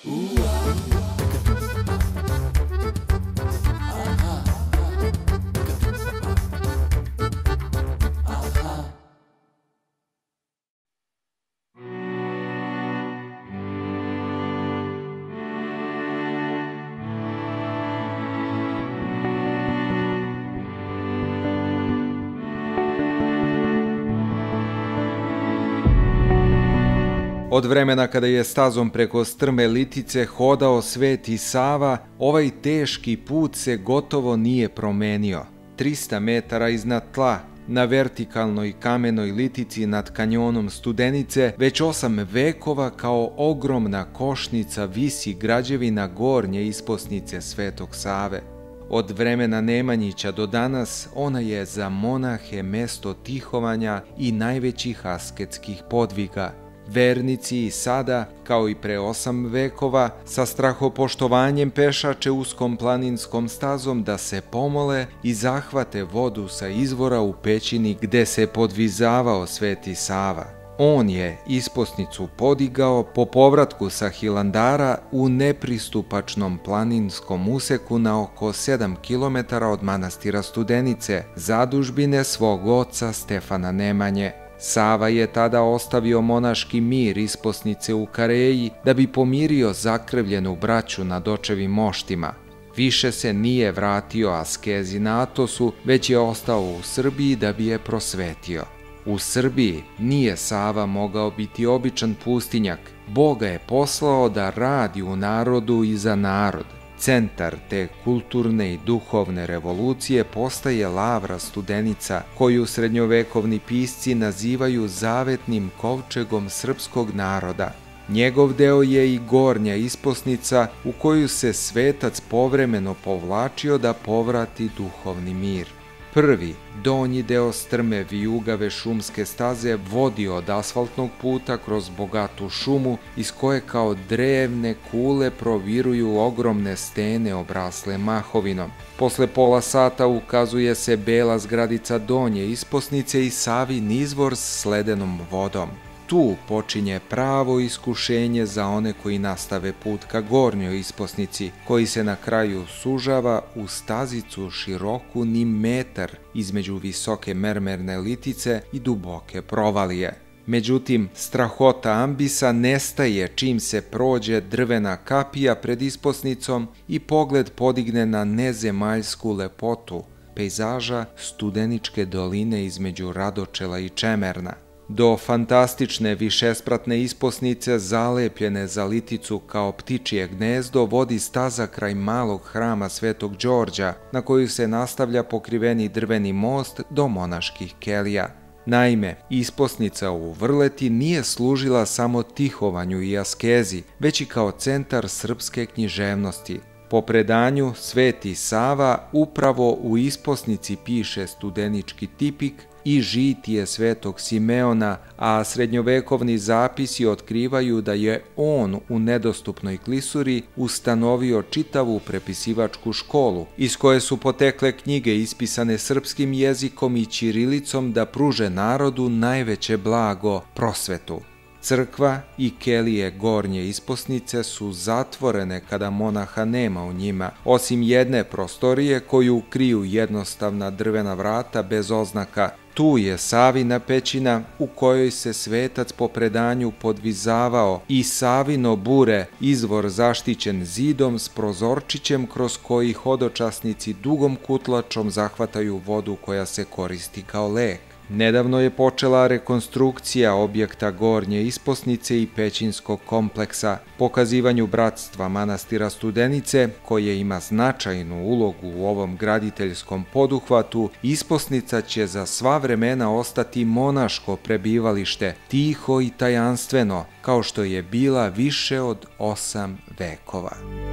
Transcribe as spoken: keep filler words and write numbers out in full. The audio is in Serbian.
Od vremena kada je stazom preko strme Litice hodao Sveti Sava, ovaj teški put se gotovo nije promenio. trista metara iznad tla, na vertikalnoj kamenoj litici nad kanjonom Studenice, već osam vekova kao ogromna košnica visi građevina gornje isposnice Svetog Save. Od vremena Nemanjića do danas ona je za monahe mesto tihovanja i najvećih asketskih podviga. Vernici i sada, kao i pre osam vekova, sa strahopoštovanjem pešače uskom planinskom stazom da se pomole i zahvate vodu sa izvora u pećini gde se podvizavao Sveti Sava. On je isposnicu podigao po povratku sa Hilandara u nepristupačnom planinskom useku na oko sedam kilometara od manastira Studenice, zadužbine svog oca Stefana Nemanje. Sava je tada ostavio monaški mir isposnice u Kareji da bi pomirio zakrvljenu braću nad očevim moštima. Više se nije vratio askezi na Atosu, već je ostao u Srbiji da bi je prosvetio. U Srbiji nije Sava mogao biti običan pustinjak. Bog ga je poslao da radi u narodu i za narod. Centar te kulturne i duhovne revolucije postaje Lavra Studenica, koju srednjovekovni pisci nazivaju zavetnim kovčegom srpskog naroda. Njegov deo je i gornja isposnica u koju se svetac povremeno povlačio da povrati duhovni mir. Prvi, donji deo strme vijugave šumske staze vodi od asfaltnog puta kroz bogatu šumu iz koje kao drevne kule proviruju ogromne stene obrasle mahovinom. Posle pola sata ukazuje se bela zgradica donje isposnice i Savin izvor s sledenom vodom. Tu počinje pravo iskušenje za one koji nastave put ka gornjoj isposnici, koji se na kraju sužava u stazicu široku ni metar između visoke mermerne litice i duboke provalije. Međutim, strahota ambisa nestaje čim se prođe drvena kapija pred isposnicom i pogled podigne na nezemaljsku lepotu pejzaža Studeničke doline između Radočela i Čemerna. Do fantastične višespratne isposnice zalepljene za liticu kao ptičije gnezdo vodi staza kraj malog hrama Svetog Đorđa, na koju se nastavlja pokriveni drveni most do monaških kelija. Naime, isposnica u Vrleti nije služila samo tihovanju i askezi, već i kao centar srpske književnosti. Po predanju, Sveti Sava upravo u isposnici piše studenički tipik i žitije Svetog Simeona, a srednjovekovni zapisi otkrivaju da je on u nedostupnoj klisuri ustanovio čitavu prepisivačku školu, iz koje su potekle knjige ispisane srpskim jezikom i ćirilicom da pruže narodu najveće blago, prosvetu. Crkva i kelije gornje isposnice su zatvorene kada monaha nema u njima, osim jedne prostorije koju kriju jednostavna drvena vrata bez oznaka. Tu je Savina pećina u kojoj se svetac po predanju podvizavao i Savino bure, izvor zaštićen zidom s prozorčićem kroz koji hodočasnici dugom kutlačom zahvataju vodu koja se koristi kao lek. Nedavno je počela rekonstrukcija objekta gornje isposnice i pećinskog kompleksa, pokazivanju bratstva manastira Studenice, koje ima značajnu ulogu u ovom graditeljskom poduhvatu. Isposnica će za sva vremena ostati monaško prebivalište, tiho i tajanstveno, kao što je bila više od osam vekova.